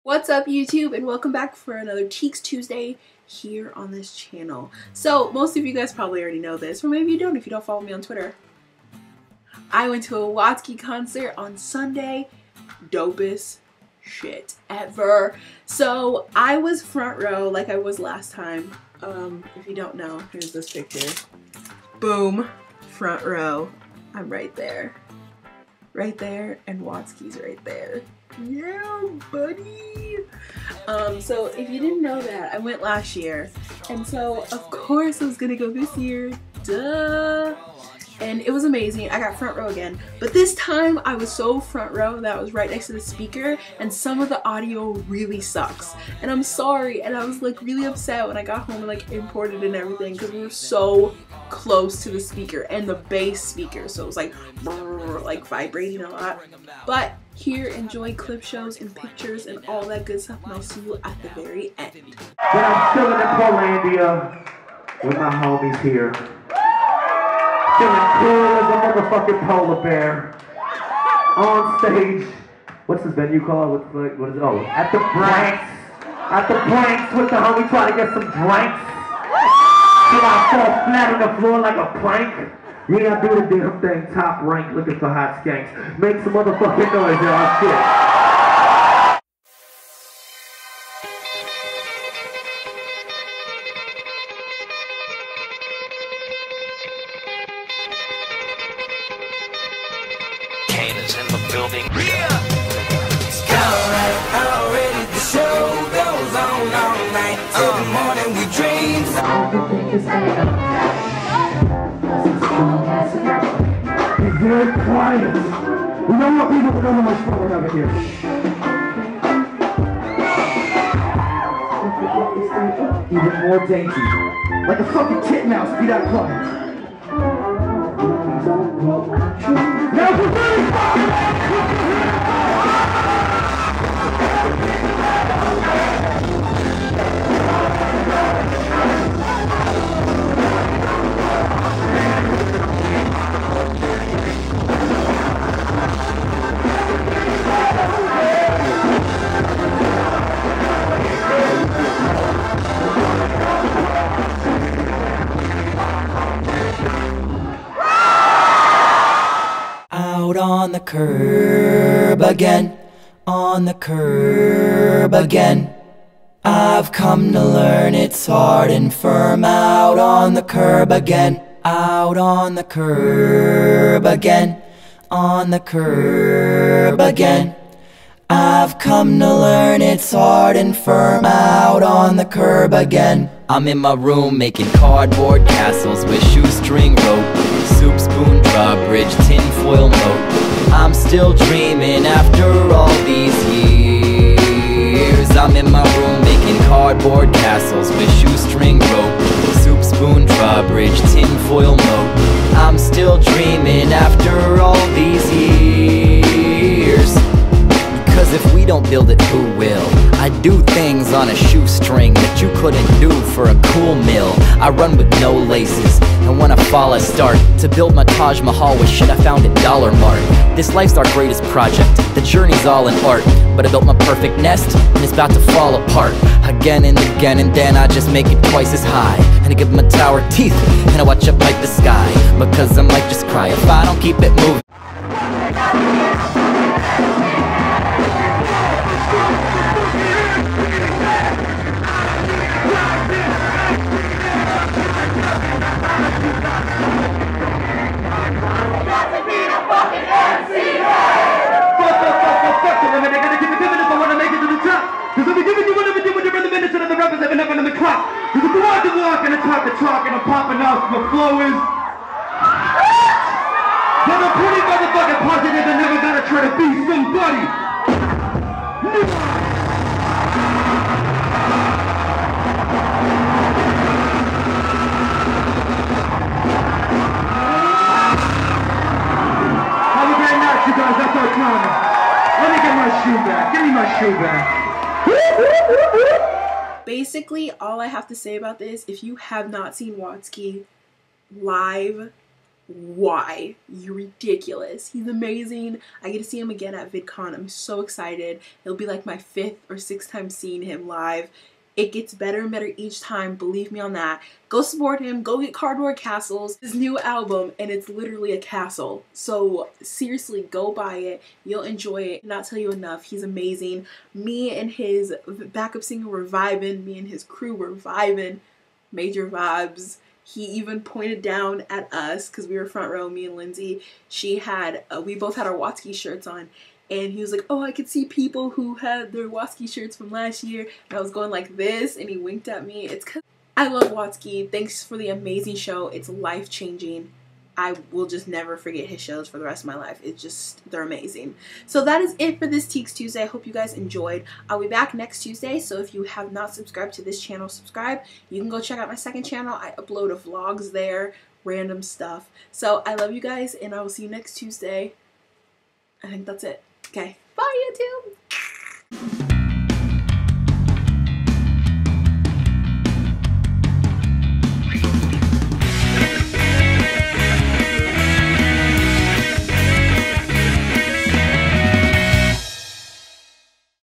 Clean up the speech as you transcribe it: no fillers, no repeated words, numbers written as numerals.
What's up, YouTube, and welcome back for another Teegs Tuesday here on this channel. So most of you guys probably already know this, or maybe you don't if you don't follow me on Twitter. I went to a Watsky concert on Sunday. Dopest shit ever. So I was front row like I was last time. If you don't know, here's this picture. Boom, front row. I'm right there. Right there, and Watsky's right there. Yeah, buddy. So if you didn't know that, I went last year, and so of course I was gonna go this year. Duh. And it was amazing. I got front row again, but this time I was so front row that I was right next to the speaker, and some of the audio really sucks. And I'm sorry, and I was like really upset when I got home and like imported and everything because we were so close to the speaker and the bass speaker, so it was like brrr, like vibrating a lot. But here, enjoy clip shows and pictures and all that good stuff, and I'll see you at the very end. But I'm still in Polandia with my homies here. Feeling cool as a motherfucking polar bear. On stage. What's this venue called? What is it? Oh, at the Branks. At the Branks with the homie trying to get some drinks. Till I fall flat on the floor like a plank. Yeah, I do the damn thing. Top rank looking for hot skanks. Make some motherfucking noise, y'all. Shit. In the building. Already the show goes on all night till the morning we dream. Be very quiet. We don't want people to know how much fun we're having here. Even more dainty. Like a fucking titmouse, be that quiet. Now for Out on the curb again, on the curb again. I've come to learn it's hard and firm. Out on the curb again, out on the curb again, on the curb again. I've come to learn it's hard and firm. Out on the curb again. I'm in my room making cardboard castles with shoestring rope, soup spoon drawbridge, tinfoil moat. I'm still dreaming after all these years. I'm in my room making cardboard castles with shoestring rope, soup spoon drawbridge, tinfoil moat. I'm still dreaming after all these years. Because if we don't build it, who will? I do things on a shoestring that you couldn't do for a cool mill. I run with no laces, and when I fall I start to build my Taj Mahal with shit I found at Dollar Mart. This life's our greatest project, the journey's all in art. But I built my perfect nest, and it's about to fall apart. Again and again, and then I just make it twice as high. And I give my tower teeth, and I watch up like the sky. Because I might just cry if I don't keep it moving. And I talk the talk and I'm popping off. My flow is. But I'm pretty motherfucking positive and never gotta try to be somebody. Have a great night, you guys. That's our time. Let me get my shoe back. Give me my shoe back. Basically, all I have to say about this, if you have not seen Watsky live, why? You're ridiculous. He's amazing. I get to see him again at VidCon. I'm so excited. It'll be like my 5th or 6th time seeing him live. It gets better and better each time, believe me on that. Go support him, go get Cardboard Castles, his new album, and it's literally a castle. So seriously, go buy it. You'll enjoy it. Not tell you enough. He's amazing. Me and his backup singer were vibing. Me and his crew were vibing. Major vibes. He even pointed down at us because we were front row, me and Lindsay. She had, we both had our Watsky shirts on. And he was like, oh, I could see people who had their Watsky shirts from last year. And I was going like this, and he winked at me. It's because I love Watsky. Thanks for the amazing show. It's life-changing. I will just never forget his shows for the rest of my life. It's just, they're amazing. So that is it for this Teegs Tuesday. I hope you guys enjoyed. I'll be back next Tuesday. So if you have not subscribed to this channel, subscribe. You can go check out my second channel. I upload vlogs there, random stuff. So I love you guys, and I will see you next Tuesday. I think that's it. Okay, bye YouTube!